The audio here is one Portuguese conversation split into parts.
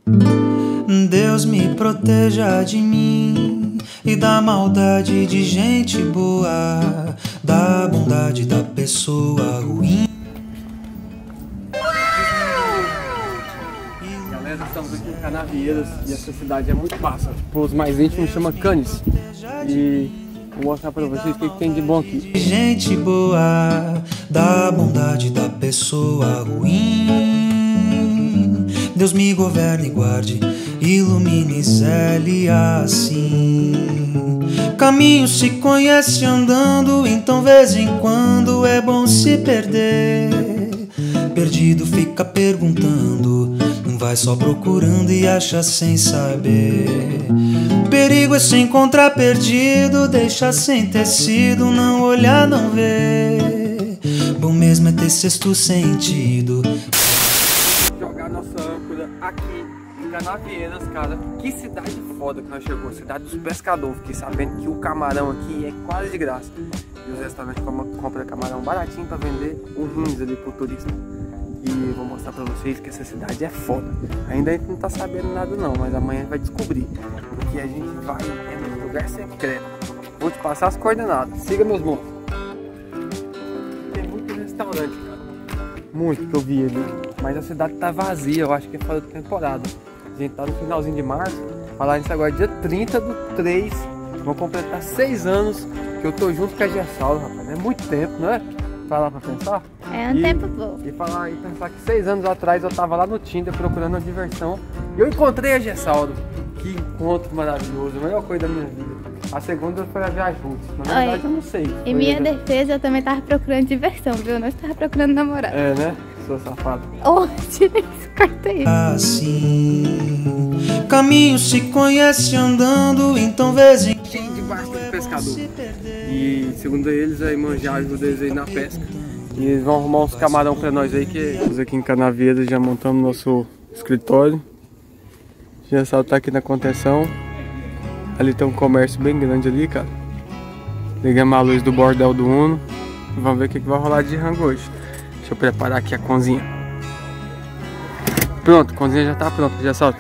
Deus me proteja de mim e da maldade de gente boa, da bondade da pessoa ruim. Galera, estamos aqui em Canavieiras e essa cidade é muito massa. Tipo, os mais íntimos chamam Canes. E vou mostrar pra vocês o que tem de bom aqui. Gente boa, da bondade da pessoa ruim. Deus me governe e guarde, ilumine e zele assim. Caminho se conhece andando, então vez em quando é bom se perder. Perdido fica perguntando, não vai só procurando e acha sem saber. Perigo é se encontrar perdido, deixa sem tecido, não olhar, não ver. Bom mesmo é ter sexto sentido. Jogar nossa âncora aqui em Canavieiras, cara. Que cidade foda que nós chegou, cidade dos pescadores. Fiquei sabendo que o camarão aqui é quase de graça. E os restaurantes compram camarão baratinho pra vender uns rins ali pro turista. E vou mostrar pra vocês que essa cidade é foda. Ainda a gente não tá sabendo nada não, mas amanhã a gente vai descobrir. Porque a gente vai num lugar secreto. Vou te passar as coordenadas. Siga meus moços. Tem muito restaurante, cara. Muito que eu vi ali. Mas a cidade tá vazia, eu acho que é fora da temporada. A gente tá no finalzinho de março. Falar nisso agora, dia 30/3. Vou completar 6 anos que eu tô junto com a Gessaldo, rapaz. É muito tempo, não é? Falar pra pensar? É um tempo bom. E pensar que 6 anos atrás eu tava lá no Tinder procurando uma diversão. E eu encontrei a Gessaldo. Que encontro maravilhoso, a melhor coisa da minha vida. A segunda foi a viagem juntos. Na verdade eu não sei. Em minha defesa eu também tava procurando diversão, viu? Eu não estava procurando namorado. É, né? Sou safado. Oh, tirei esse cartão aí. Assim, caminho se conhece andando, então vez em Cheio de bastante pescador. E segundo eles, a irmã já ajuda eles aí na pesca. E eles vão arrumar uns camarão pra nós aí, que nós aqui em Canavieiras já montamos nosso escritório. Já só tá aqui na contenção. Ali tem um comércio bem grande ali, cara. Ligamos a luz do bordel do Uno. Vamos ver o que vai rolar de rango hoje. Deixa eu preparar aqui a cozinha. Pronto, a cozinha já tá pronta, já solta.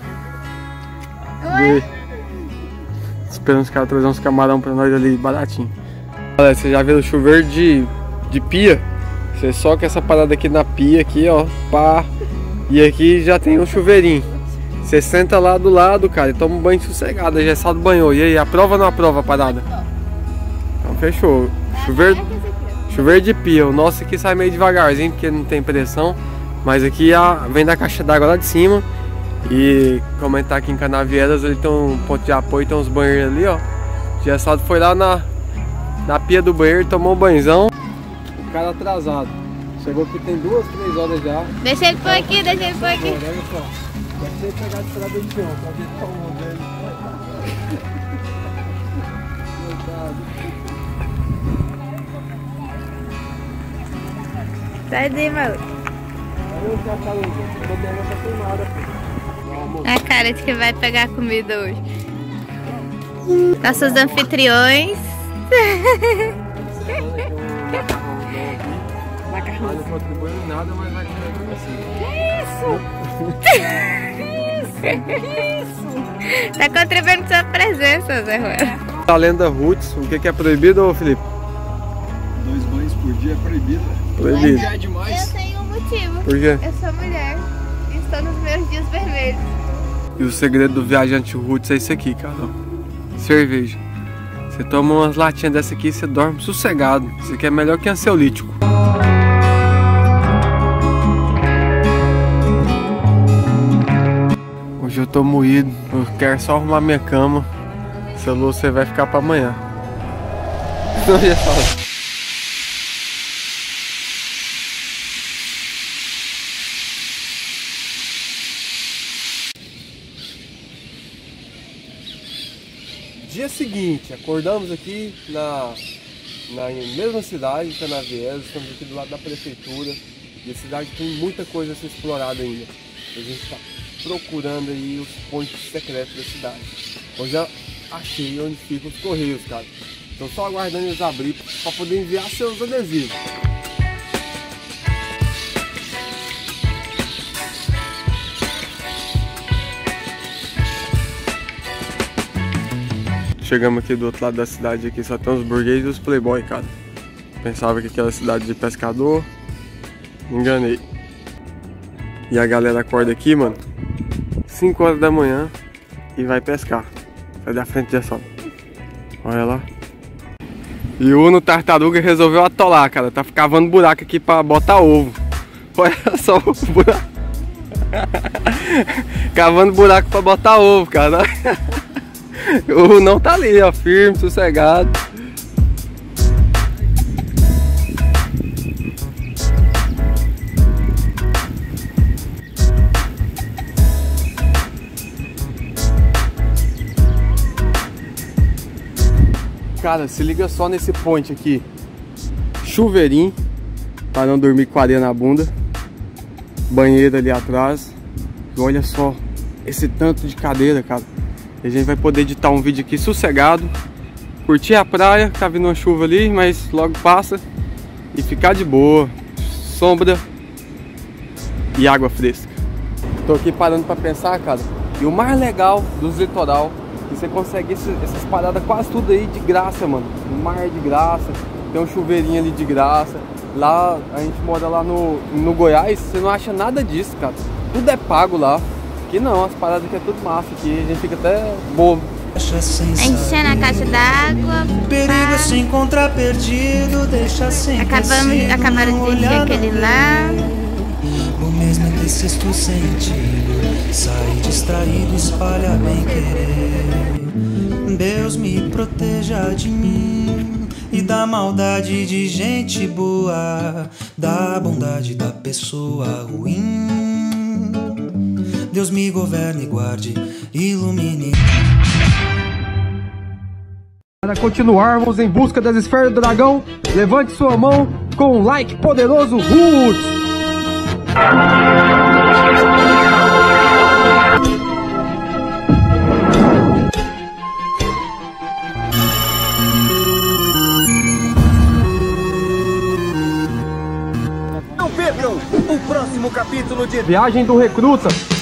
Esperando os caras trazer uns camarão pra nós ali, baratinho. Olha, você já viu o chuveiro de pia? Você soca essa parada aqui na pia, aqui, ó, pá. E aqui já tem um chuveirinho. Você senta lá do lado, cara, e toma um banho sossegado. A Gessaldo banhou. E aí, aprova ou não aprova a parada? Então fechou. Chuveiro de pia. O nosso aqui sai meio devagarzinho, porque não tem pressão. Mas aqui vem da caixa d'água lá de cima. E como a gente tá aqui em Canavieiras, ele tem um ponto de apoio, tem uns banheiros ali, ó. O Gessaldo foi lá na pia do banheiro, tomou um banhozão. O cara atrasado. Chegou aqui tem 2, 3 horas já. Deixa ele por aqui, deixa ele por aqui. Olha só. Deve ter pegado de estrada de chão, pra ver tão velho. Sai daí, maluco. A cara de que vai pegar comida hoje. Nossos anfitriões. Mas não contribui em nada, mas vai comer assim. Isso! Tá contribuindo sua presença, Zé Ruela. A lenda Roots, o que é proibido, Felipe? 2 banhos por dia é proibido. Proibido. É demais. Eu tenho um motivo. Por quê? Eu sou mulher e estou nos meus dias vermelhos. E o segredo do viajante Roots é isso aqui, cara. Cerveja. Você toma umas latinhas dessa aqui e você dorme sossegado. Isso aqui é melhor que ansiolítico. Hoje eu tô moído, eu quero só arrumar minha cama. Seu você vai ficar pra amanhã. Não ia falar. Dia seguinte, acordamos aqui na mesma cidade, Canavieiras, estamos aqui do lado da prefeitura e a cidade tem muita coisa a ser explorada ainda. A gente está procurando aí os pontos secretos da cidade. Eu já achei onde ficam os correios, cara. Estou só aguardando eles abrir para poder enviar seus adesivos. Chegamos aqui do outro lado da cidade, aqui só tem os burgueses e os playboy, cara. Pensava que aquela cidade de pescador, me enganei. E a galera acorda aqui, mano, 5 horas da manhã e vai pescar. Sai da frente dessa só. Olha lá. E o Uno Tartaruga resolveu atolar, cara. Tá cavando buraco aqui pra botar ovo. Olha só o buraco. Cavando buraco pra botar ovo, cara. O não tá ali, ó, firme, sossegado. Cara, se liga só nesse point aqui. Chuveirinho para não dormir com areia na bunda. Banheiro ali atrás. E olha só esse tanto de cadeira, cara. E a gente vai poder editar um vídeo aqui sossegado, curtir a praia, tá vindo uma chuva ali, mas logo passa, e ficar de boa. Sombra e água fresca. Tô aqui parando pra pensar, cara. E o mais legal dos litoral, que você consegue essas paradas quase tudo aí de graça, mano. O mar é de graça, tem um chuveirinho ali de graça. Lá, a gente mora lá no Goiás, você não acha nada disso, cara. Tudo é pago lá. Aqui não, as paradas aqui é tudo massa, aqui a gente fica até bobo. Enchendo a caixa d'água. Perigo é se encontrar perdido, deixa sem Acabaram de encher aquele lá. O mesmo é ter sexto sentido, sai distraído, espalha bem querer. Deus me proteja de mim e da maldade de gente boa, da bondade da pessoa ruim. Deus me governe, guarde, ilumine. Para continuarmos em busca das esferas do dragão, levante sua mão com um like poderoso, Roots! Não percam o próximo capítulo de Viagem do Recruta.